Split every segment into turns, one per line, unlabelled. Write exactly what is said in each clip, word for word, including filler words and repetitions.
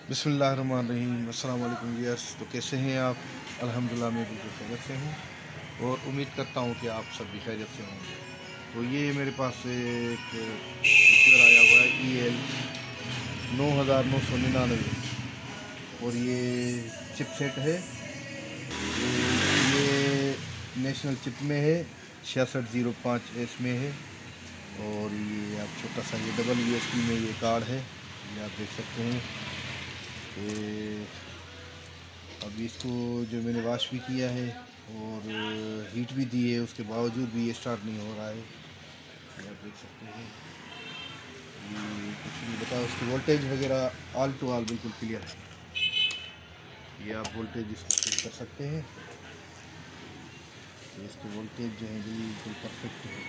बिस्मिल्लाहिर्रहमानिर्रहीम। अस्सलाम वालेकुम व्यूअर्स। तो कैसे हैं आप? अल्हम्दुलिल्लाह मैं बिल्कुल खैरियत से हूँ और उम्मीद करता हूँ कि आप सब भी खैरियत से होंगे। तो ये मेरे पास एक रिसीवर आया हुआ है ई एल नौ हज़ार नौ सौ निन्यानवे और ये चिप सेट है। तो ये नेशनल चिप में है, छियासठ ज़ीरो पाँच एस में है और ये आप छोटा सा ये डबल यू एस बी में ये कार्ड है, ये आप देख सकते हैं। ये अभी इसको जो मैंने वॉश भी किया है और हीट भी दी है, उसके बावजूद भी ये स्टार्ट नहीं हो रहा है। ये आप देख सकते हैं, ये कुछ नहीं बताया। उसकी वोल्टेज वगैरह ऑल टू ऑल बिल्कुल क्लियर है। ये आप वोल्टेज इसको चेक कर सकते हैं। तो इसकी वोल्टेज जो है बिल्कुल परफेक्ट है।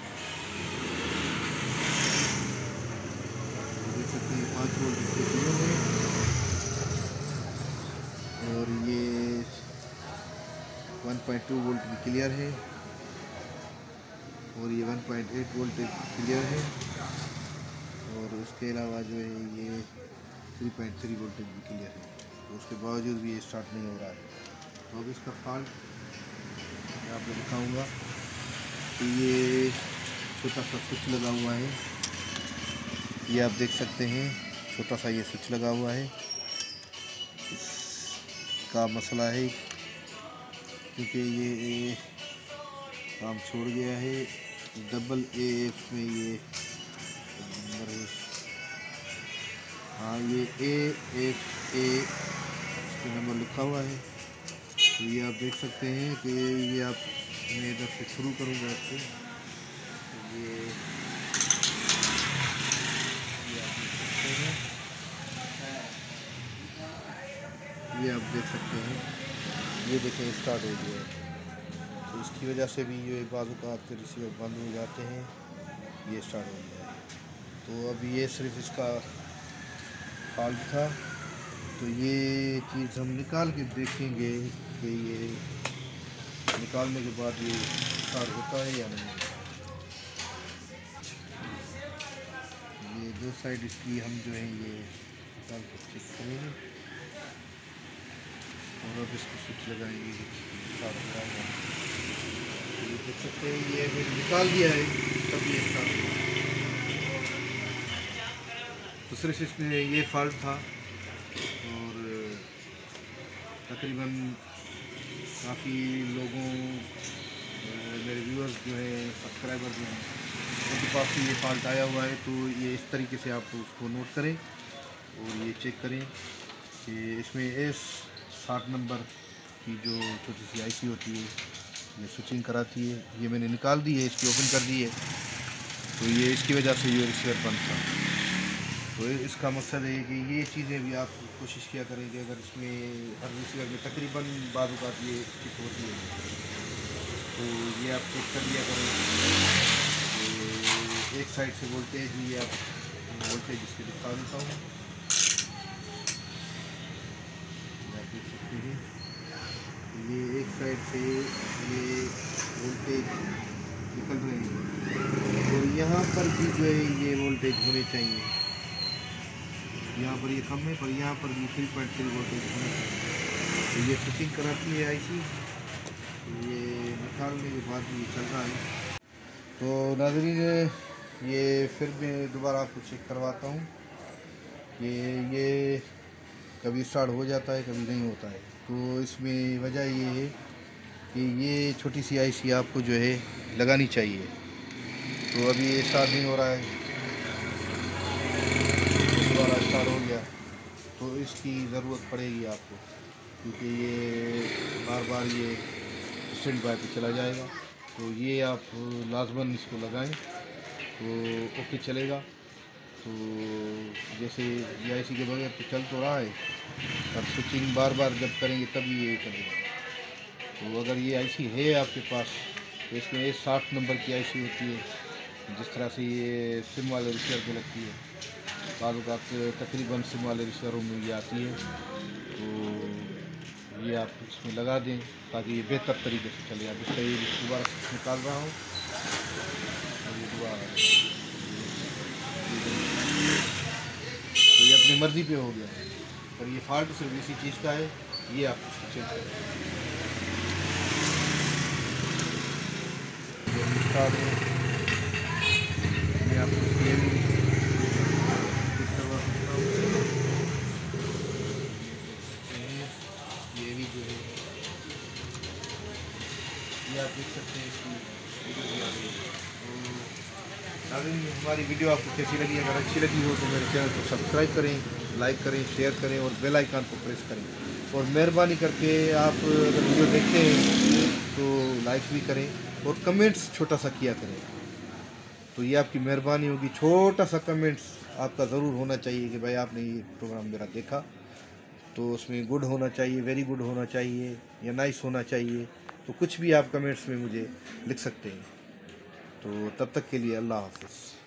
देख सकते हैं पाँच वोल्ट इसके क्लियर है और ये वन पॉइंट टू वोल्ट भी क्लियर है और ये one point eight volt clear है और उसके अलावा जो है ये थ्री पॉइंट थ्री वोल्टेज भी क्लियर है। तो उसके बावजूद भी ये स्टार्ट नहीं हो रहा है। तो अब इसका फॉल्ट मैं आपको दिखाऊंगा। तो ये छोटा सा स्विच लगा हुआ है, ये आप देख सकते हैं। छोटा सा ये स्विच लगा हुआ है, इसका मसला है क्योंकि ये काम छोड़ गया है। डबल ए एफ में ये नंबर है, हाँ ये ए एफ ए इस पर नंबर लिखा हुआ है। तो ये आप देख सकते हैं कि ये आप मैं इधर से शुरू करूँगा इसको। तो ये ये आप देख सकते हैं, ये आप देख सकते हैं, ये देखें स्टार्ट हो गया है। तो इसकी वजह से भी ये बाजू का आपके रिसीवर बंद हो जाते हैं, ये स्टार्ट हो गया है। तो अब ये सिर्फ इसका फॉल्ट था। तो ये चीज़ हम निकाल के देखेंगे कि ये निकालने के बाद ये स्टार्ट होता है या नहीं। ये दो साइड इसकी हम जो है ये निकाल के चेक करेंगे और अब इसको स्विच लगाएंगे, स्टार्ट हो जाएगा। ये देख सकते हैं, ये मैंने निकाल दिया है तब ये स्टार्ट हुआ। तो सिर्फ इसमें ये फॉल्ट था और तकरीबन काफ़ी लोगों मेरे व्यूअर्स जो है, सब्सक्राइबर जो हैं, उनके पास भी ये फॉल्ट आया हुआ है। तो ये इस तरीके से आप उसको नोट करें और ये चेक करें कि इसमें एस साठ नंबर की जो छोटी सी आईसी होती है ये स्विचिंग कराती है। ये मैंने निकाल दी है, इसकी ओपन कर दी है। तो ये इसकी वजह से ये रिसीवर बंद था। तो इसका मकसद है कि ये चीज़ें भी आप कोशिश किया करें कि अगर इसमें हर रिसीवर में तकरीबन बाजू का ये चिप होती है तो ये आप चेक कर लिया करें। तो एक साइड से वोल्टेज भी आप वोल्टेज इसके दिखा देता हूँ, आप देख सकते हैं। ये एक साइड से ये वोल्टेज निकल रहे हैं और यहाँ पर भी जो है ये वोल्टेज होने चाहिए। यहाँ पर ये कम है पर यहाँ पर भी थ्री पॉइंट थ्री वोल्टेज होने चाहिए। तो ये फिटिंग कराती है आईसी, तो ये निकालने के बाद ये चल रहा है। तो नाज़रीन, ये फिर मैं दोबारा आपको चेक करवाता हूँ कि ये कभी स्टार्ट हो जाता है कभी नहीं होता है। तो इसमें वजह ये है कि ये छोटी सी आईसी आपको जो है लगानी चाहिए। तो अभी ये स्टार्ट नहीं हो रहा है, दोबारा स्टार्ट हो गया तो इसकी ज़रूरत पड़ेगी आपको, क्योंकि ये बार बार ये स्टैंड बाय पे चला जाएगा। तो ये आप लाजमन इसको लगाएं तो ओके चलेगा। तो जैसे ये आईसी के बगैर तो चल तो रहा है पर स्विचिंग बार बार जब करेंगे तभी ये चलेगा। तो अगर ये आईसी है आपके पास तो इसमें ये साठ नंबर की आईसी होती है, जिस तरह से ये सिम वाले रिसीवर में लगती है, बाज़ औक़ात तकरीबन सिम वाले रिसीवरों में ये आती है। तो ये आप इसमें लगा दें ताकि ये बेहतर तरीके से चले। आप इसका ये दोबारा निकाल रहा हूँ और ये दोबारा, तो ये अपनी मर्ज़ी पे हो गया। अगर ये फॉल्ट सिर्फ इसी चीज़ का है, ये आप उसको चेंज करें। मैं आपको ये भी फिट करवा सकता हूँ। ये भी जो है ये आप देख सकते हैं, इसकी वीडियो भी आ गई है। तो नाज़रीन, हमारी वीडियो आपको कैसी लगी? अगर अच्छी लगी हो तो मेरे चैनल को सब्सक्राइब करें, लाइक करें, शेयर करें और बेल आइकन को प्रेस करें। और मेहरबानी करके आप अगर वीडियो देखते हैं तो लाइक भी करें और कमेंट्स छोटा सा किया करें। तो ये आपकी मेहरबानी होगी। छोटा सा कमेंट्स आपका ज़रूर होना चाहिए कि भाई आपने ये प्रोग्राम मेरा देखा, तो उसमें गुड होना चाहिए, वेरी गुड होना चाहिए या नाइस होना चाहिए। तो कुछ भी आप कमेंट्स में मुझे लिख सकते हैं। तो तब तक के लिए अल्लाह हाफ़िज़।